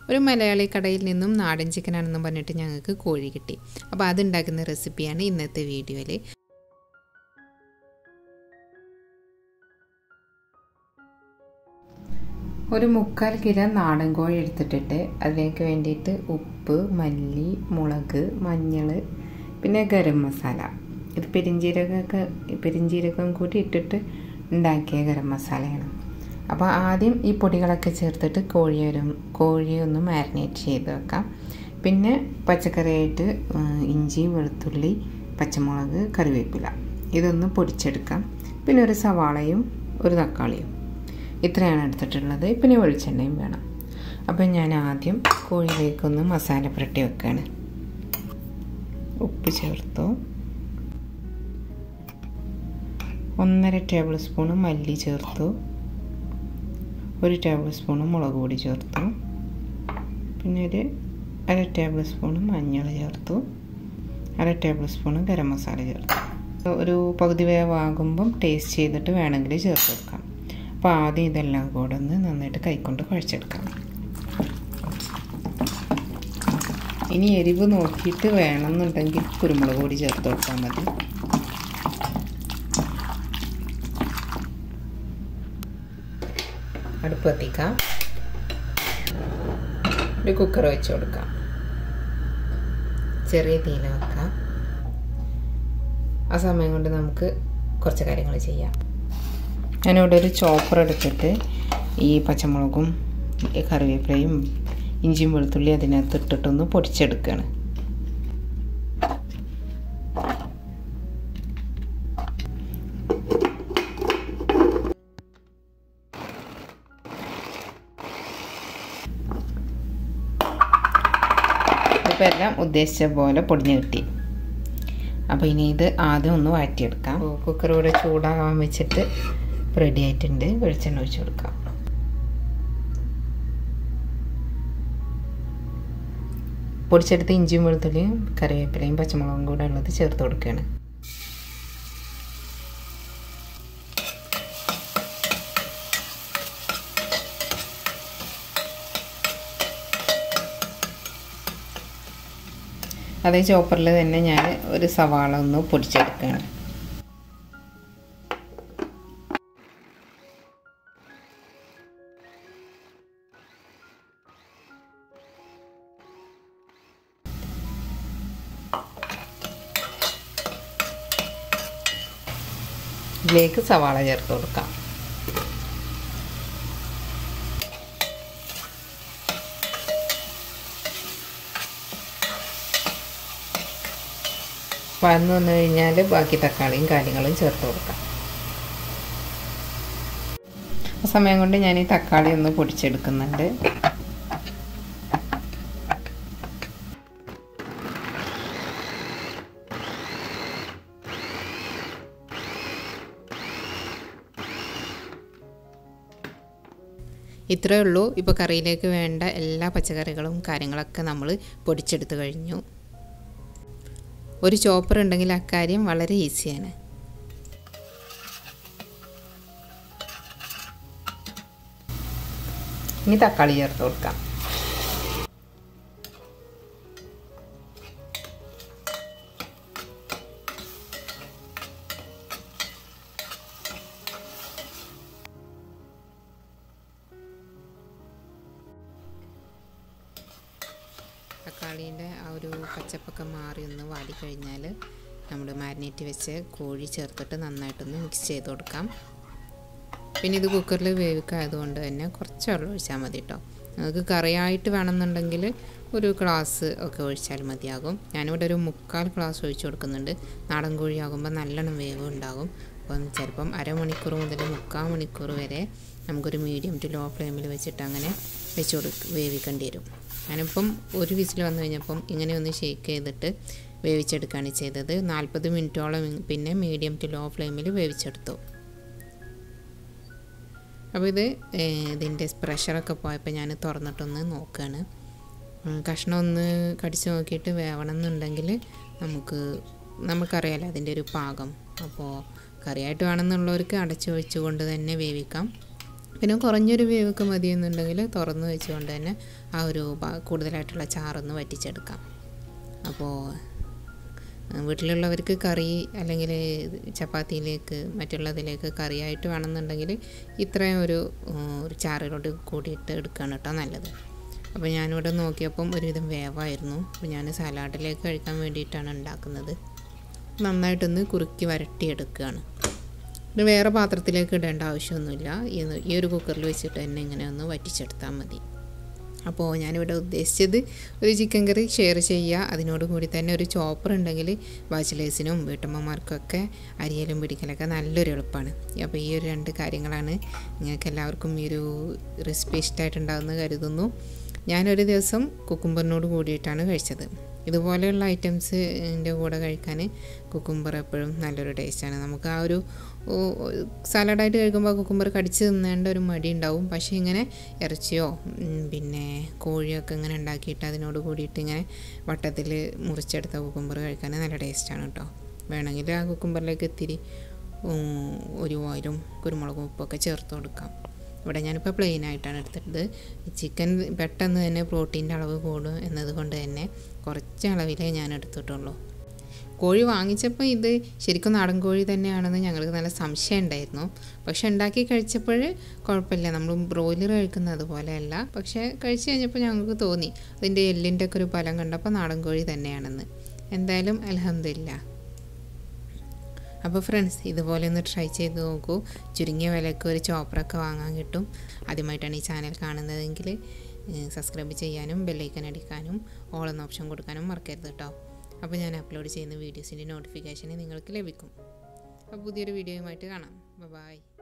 ഒരു മലയാളി കടയിൽ നിന്നും നാടൻ ചിക്കനാണെന്നും പറഞ്ഞിട്ട് ഞങ്ങൾക്ക് കോഴി കിട്ടി. അപ്പോൾ അതുണ്ടാക്കുന്ന റെസിപ്പിയാണ് ഇന്നത്തെ വീഡിയോയിൽ. ഒരു 3/4 കിലോ നാടൻ കോഴി എടുത്തിട്ടിട്ട് അതിലേക്ക് വേണ്ടിയിട്ട് ഉപ്പ്, മല്ലി, മുളക്, മഞ്ഞൾ, പിന്നെ ഗരം മസാല. ഇത് പെരിഞ്ജീരകം കൂടി ഇട്ടിട്ട് ഉണ്ടാക്കിയ ഗരം മസാലയാണ്. അപ്പോൾ ആദ്യം ഈ പൊടികളൊക്കെ ചേർത്തിട്ട് കോഴിയെ ഒന്ന് മാരിനേറ്റ് ചെയ്ത് വെക്കാം. പിന്നെ പച്ചക്കറിയായിട്ട് ഇഞ്ചി, വെളുത്തുള്ളി, പച്ചമുളക്, കറിവേപ്പില ഇതൊന്ന് പൊടിച്ചെടുക്കാം. പിന്നെ ഒരു സവാളയും ഒരു തക്കാളിയും, ഇത്രയാണ് എടുത്തിട്ടുള്ളത്. പിന്നെ വെളിച്ചെണ്ണയും വേണം. അപ്പം ഞാൻ ആദ്യം കോഴിയിലേക്കൊന്ന് മസാല പുരട്ടി വെക്കുകയാണ്. ഉപ്പ് ചേർത്തു, 1.5 ടേബിൾ സ്പൂൺ മല്ലി ചേർത്തു, 1 ടേബിൾ സ്പൂൺ മുളക് പൊടി ചേർത്തു, പിന്നെ ഒരു 1/2 ടേബിൾ സ്പൂൺ മഞ്ഞൾ ചേർത്തു, 1/2 ടേബിൾ സ്പൂൺ ഗരം മസാല ചേർത്തു. ഒരു പകുതി വേവാകുമ്പം ടേസ്റ്റ് ചെയ്തിട്ട് വേണമെങ്കിൽ ചേർത്ത് വെക്കാം. അപ്പോൾ ആദ്യം ഇതെല്ലാം കൂടെ ഒന്ന് നന്നായിട്ട് കൈകൊണ്ട് കുഴച്ചെടുക്കാം. ഇനി എരിവ് നോക്കിയിട്ട് വേണമെന്നുണ്ടെങ്കിൽ കുരുമുളക് പൊടി ചേർത്ത് കൊടുത്താൽ മതി. അടുപ്പ് കത്തിക്കാം. ഒരു കുക്കർ വെച്ച് കൊടുക്കാം. ചെറിയ തീയിൽ വെക്കാം. ആ സമയം കൊണ്ട് നമുക്ക് കുറച്ച് കാര്യങ്ങൾ ചെയ്യാം. ഞാനിവിടെ ഒരു ചോപ്പർ എടുത്തിട്ട് ഈ പച്ചമുളകും കറിവേപ്പിലയും ഇഞ്ചിയും വെളുത്തുള്ളി അതിനകത്ത് ഇട്ടിട്ടൊന്ന് പൊടിച്ചെടുക്കുകയാണ്. ഇപ്പോൾ എല്ലാം ഉദ്ദേശിച്ച പോലെ പൊടിഞ്ഞ് കിട്ടി. അപ്പോൾ ഇനി ഇത് ആദ്യം ഒന്ന് വഴറ്റിയെടുക്കാം. കുക്കർ ഇവിടെ ചൂടാകാൻ വെച്ചിട്ട് റെഡി ആയിട്ടുണ്ട്. വെളിച്ചെണ്ണ ഒഴിച്ച് കൊടുക്കാം. പൊടിച്ചെടുത്ത് ഇഞ്ചിയും വെളുത്തുള്ളിയും കറിവേപ്പിലയും പച്ചമുളകും കൂടെ ഉള്ളത് ചേർത്ത് കൊടുക്കുകയാണ്. അതേ ചോപ്പറിൽ തന്നെ ഞാൻ ഒരു സവാള ഒന്ന് പൊടിച്ചെടുക്കുകയാണ്. ഇതിലേക്ക് സവാള ചേർത്ത് കൊടുക്കാം. വഴന്നു വന്നു കഴിഞ്ഞാൽ ബാക്കി തക്കാളിയും കാര്യങ്ങളും ചേർത്ത് കൊടുക്കാം. ആ സമയം കൊണ്ട് ഞാൻ ഈ തക്കാളി ഒന്ന് പൊടിച്ചെടുക്കുന്നുണ്ട്. ഇത്രയേ ഉള്ളൂ. ഇപ്പോൾ കറിയിലേക്ക് വേണ്ട എല്ലാ പച്ചക്കറികളും കാര്യങ്ങളൊക്കെ നമ്മൾ പൊടിച്ചെടുത്ത് കഴിഞ്ഞു. ഒരു ചോപ്പർ ഉണ്ടെങ്കിൽ അക്കാര്യം വളരെ ഈസിയാണ്. ഇനി തക്കാളി ചേർത്ത് കൊടുക്കാം. തക്കാളീൻ്റെ ആ ഒരു പച്ചപ്പൊക്കെ മാറി ഒന്ന് വാടിക്കഴിഞ്ഞാൽ നമ്മൾ മാരിനേറ്റ് വെച്ച് കോഴി ചേർത്തിട്ട് നന്നായിട്ടൊന്ന് മിക്സ് ചെയ്ത് കൊടുക്കാം. പിന്നെ ഇത് കുക്കറിൽ വേവിക്കായതുകൊണ്ട് തന്നെ കുറച്ച് വെള്ളം ഒഴിച്ചാൽ മതി കേട്ടോ. നമുക്ക് കറിയായിട്ട് വേണമെന്നുണ്ടെങ്കിൽ ഒരു ഗ്ലാസ് ഒക്കെ ഒഴിച്ചാൽ മതിയാകും. ഞാനിവിടെ ഒരു 3/4 ഗ്ലാസ് ഒഴിച്ച് കൊടുക്കുന്നുണ്ട്. നാടൻ കോഴിയാകുമ്പോൾ നല്ലോണം വേവ് ഉണ്ടാകും. അപ്പം ചിലപ്പം അരമണിക്കൂർ മുതൽ 3/4 മണിക്കൂർ വരെ നമുക്കൊരു മീഡിയം ടു ലോ ഫ്ലെയിമിൽ വെച്ചിട്ട് അങ്ങനെ വേവിക്കേണ്ടി വരും. ഞാനിപ്പം ഒരു വിസിൽ വന്നു കഴിഞ്ഞപ്പം ഇങ്ങനെ ഒന്ന് ഷേക്ക് ചെയ്തിട്ട് വേവിച്ചെടുക്കുകയാണ് ചെയ്തത്. 40 മിനിറ്റോളം പിന്നെ മീഡിയം ടു ലോ ഫ്ലെയിമിൽ വേവിച്ചെടുത്തു. അപ്പോൾ ഇതിൻ്റെ പ്രഷറൊക്കെ പോയപ്പോൾ ഞാൻ തുറന്നിട്ടൊന്ന് നോക്കുകയാണ്. കഷ്ണം ഒന്ന് കടിച്ച് നോക്കിയിട്ട് വേവണമെന്നുണ്ടെങ്കിൽ നമുക്കറിയാമല്ലോ അതിൻ്റെ ഒരു പാകം. അപ്പോൾ കറിയായിട്ട് വേണമെന്നുള്ളവർക്ക് അടച്ചു വെച്ചുകൊണ്ട് തന്നെ വേവിക്കാം. പിന്നെ കുറഞ്ഞൊരു വേവൊക്കെ മതിയെന്നുണ്ടെങ്കിൽ തുറന്ന് വെച്ചുകൊണ്ട് തന്നെ ആ ഒരു കൂടുതലായിട്ടുള്ള ചാറൊന്ന് വറ്റിച്ചെടുക്കാം. അപ്പോൾ വീട്ടിലുള്ളവർക്ക് കറി അല്ലെങ്കിൽ ചപ്പാത്തിയിലേക്ക് മറ്റുള്ളതിലേക്ക് കറിയായിട്ട് വേണമെന്നുണ്ടെങ്കിൽ ഇത്രയും ഒരു ചാറിലോട്ട് കൂടിയിട്ട് എടുക്കുകയാണ് കേട്ടോ നല്ലത്. അപ്പോൾ ഞാനിവിടെ നോക്കിയപ്പം ഒരുവിധം വേവായിരുന്നു. അപ്പോൾ ഞാൻ സലാഡിലേക്ക് കഴിക്കാൻ വേണ്ടിയിട്ടാണ് ഉണ്ടാക്കുന്നത്. നന്നായിട്ടൊന്ന് കുറുക്കി വരട്ടിയെടുക്കുകയാണ്. ഇത് വേറെ പാത്രത്തിലേക്ക് ഇടേണ്ട ആവശ്യമൊന്നുമില്ല. ഈ ഒരു കുക്കറിൽ വെച്ചിട്ട് തന്നെ ഇങ്ങനെ ഒന്ന് വറ്റിച്ചെടുത്താൽ മതി. അപ്പോൾ ഞാനിവിടെ ഉദ്ദേശിച്ചത് ഒരു ചിക്കൻ കറി ഷെയർ ചെയ്യുക. അതിനോട് കൂടി തന്നെ ഒരു ചോപ്പർ ഉണ്ടെങ്കിൽ ബാച്ചിലേഴ്സിനും വീട്ടമ്മമാർക്കൊക്കെ അരിയലും പിടിക്കലൊക്കെ നല്ലൊരു എളുപ്പമാണ്. അപ്പോൾ ഈ ഒരു 2 കാര്യങ്ങളാണ് നിങ്ങൾക്ക് എല്ലാവർക്കും ഈ ഒരു റെസിപ്പി ഇഷ്ടമായിട്ടുണ്ടാകുമെന്ന് കരുതുന്നു. ഞാനൊരു ദിവസം കുക്കുംബറിനോട് കൂടിയിട്ടാണ് കഴിച്ചത്. ഇതുപോലെയുള്ള ഐറ്റംസിൻ്റെ കൂടെ കഴിക്കാൻ കുക്കുംബർ എപ്പോഴും നല്ലൊരു ടേസ്റ്റാണ്. നമുക്ക് ആ ഒരു സാലഡായിട്ട് കഴിക്കുമ്പോൾ കുക്കുംബർ കടിച്ച് തിന്നേണ്ട ഒരു മടി ഉണ്ടാവും. പക്ഷേ ഇങ്ങനെ ഇറച്ചിയോ പിന്നെ കോഴിയൊക്കെ ഇങ്ങനെ ഉണ്ടാക്കിയിട്ട് അതിനോട് കൂടിയിട്ട് ഇങ്ങനെ വട്ടത്തിൽ മുറിച്ചെടുത്ത കുക്കുംബർ കഴിക്കാൻ നല്ല ടേസ്റ്റാണ് കേട്ടോ. വേണമെങ്കിൽ ആ കുക്കുംബറിലേക്ക് ഇത്തിരി ഒരു ഓയിലും കുരുമുളകും ഉപ്പൊക്കെ ചേർത്ത് കൊടുക്കാം. ഇവിടെ ഞാനിപ്പോൾ പ്ലെയിൻ ആയിട്ടാണ് എടുത്തിട്ടത്. ചിക്കൻ പെട്ടെന്ന് തന്നെ പ്രോട്ടീൻ്റെ അളവ് കൂടും എന്നതുകൊണ്ട് തന്നെ കുറച്ച് അളവിലേ ഞാൻ എടുത്തിട്ടുള്ളൂ. കോഴി വാങ്ങിച്ചപ്പോൾ ഇത് ശരിക്കും നാടൻ കോഴി തന്നെയാണെന്ന് ഞങ്ങൾക്ക് നല്ല സംശയം ഉണ്ടായിരുന്നു. പക്ഷെ ഉണ്ടാക്കി കഴിച്ചപ്പോൾ കുഴപ്പമില്ല, നമ്മൾ ബ്രോയിലർ കഴിക്കുന്നത് അതുപോലെയല്ല. പക്ഷേ കഴിച്ച് കഴിഞ്ഞപ്പോൾ ഞങ്ങൾക്ക് തോന്നി അതിൻ്റെ എല്ലിൻ്റെ ഒക്കെ ഒരു ഫലം കണ്ടപ്പോൾ നാടൻ കോഴി തന്നെയാണെന്ന്. എന്തായാലും അൽഹംദുലില്ലാ. അപ്പോൾ ഫ്രണ്ട്സ്, ഇതുപോലെ ഒന്ന് ട്രൈ ചെയ്ത് നോക്കൂ. ചുരുങ്ങിയ വിലയ്ക്ക് ഒരു ചോപ്പറൊക്കെ വാങ്ങാൻ കിട്ടും. ആദ്യമായിട്ടാണ് ഈ ചാനൽ കാണുന്നതെങ്കിൽ സബ്സ്ക്രൈബ് ചെയ്യാനും ബെല്ലൈക്കൻ അടിക്കാനും ഓൾ എന്ന ഓപ്ഷൻ കൊടുക്കാനും മറക്കരുത് കേട്ടോ. അപ്പോൾ ഞാൻ അപ്ലോഡ് ചെയ്യുന്ന വീഡിയോസിൻ്റെ നോട്ടിഫിക്കേഷൻ നിങ്ങൾക്ക് ലഭിക്കും. അപ്പോൾ പുതിയൊരു വീഡിയോയുമായിട്ട് കാണാം. ബൈ.